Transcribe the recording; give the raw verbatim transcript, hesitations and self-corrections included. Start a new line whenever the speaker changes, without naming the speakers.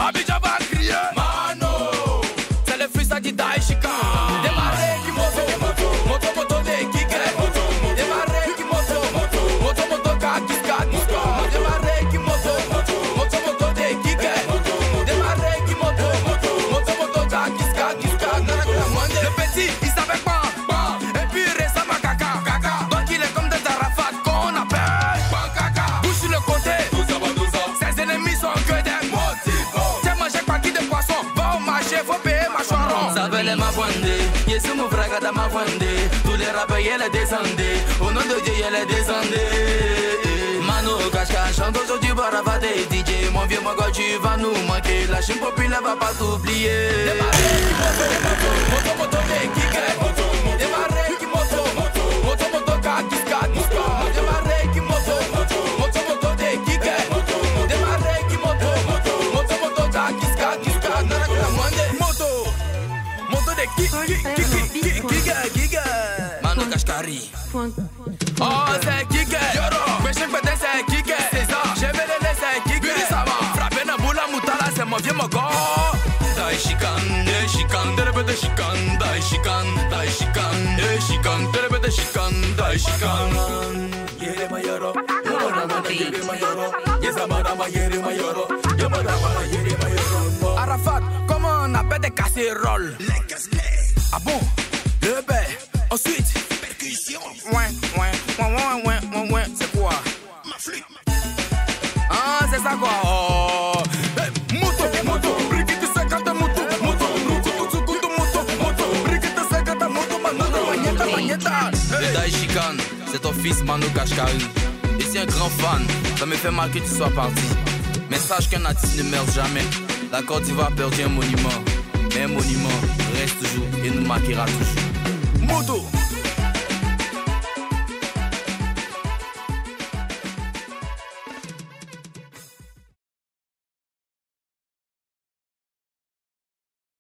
Abidjan va crier Mano. C'est le freestyle du Daishika. Démarrer qui moto, moto, moto, moto de Kike. Démarrer qui moto, moto, moto, moto Kakiska. Démarrer qui moto, moto, moto, moto de Kike. Démarrer qui moto, moto, moto, moto Kakiska. Le petit, il savait pas. Et puis récemment caca, caca. Donc il est comme des Arafat qu'on appelle Bankaka. Bouge sur le côté, ses ennemis sont que des motivos. Tiens manger partie de poisson, va au marché, faut payer ma choron. Ça veut les mavandés, yes mon frère gata mavandé. Tous les rappeurs y'a les descendés, au nom de Dieu y'a les descendés. Mano cache cache, chante aujourd'hui baravadé. D J mon vieux mon gars tu vas nous manquer. La chaîne populaire va pas t'oublier. Démarrer qui moto, moto, moto, moto de Kike. Démarrer qui moto, moto, moto, moto Kakiska. Démarrer qui moto, moto, moto, moto de Kike. Démarrer qui moto, moto, moto, moto Kakiska. Moto, moto de Kike, Kike, Kike. Mano Kashkari. Oh c'est Kike. Mais chaque matin c'est Kike. C'est ça. J'ai vu les c'est Kike. Ça va. Frapper na boula moutala c'est mon vieux mogo. Daishikan, Daishikan, Terebete Shikan, Daishikan, Daishikan, Daishikan, Terebete Shikan, Daishikan. Yere mayoro, Yamadama yere mayoro, Yezamadama yere mayoro, Yamadama yere mayoro. Arafat, comment on appelle des casseroles? Les casseroles. Ah bon? Le bé. Ensuite, percussion. Ouais, ouais, ouais, ouais, ouais, ouais, ouais. C'est quoi? Ma flûte. Ah, c'est ça quoi? Oh. Hey, moto, moto, briquette cinquante moto, moto, moto, moto, moto, moto, briquette cinquante moto, moto, magneta, magneta. Le Daishikan, c'est ton fils Mano Kashkari. Et c'est un grand fan, ça me fait mal que tu sois parti. Mais sache qu'un artiste ne meurt jamais. La Côte d'Ivoire a perdu un monument, mais un monument reste toujours et nous marquera toujours. Moto.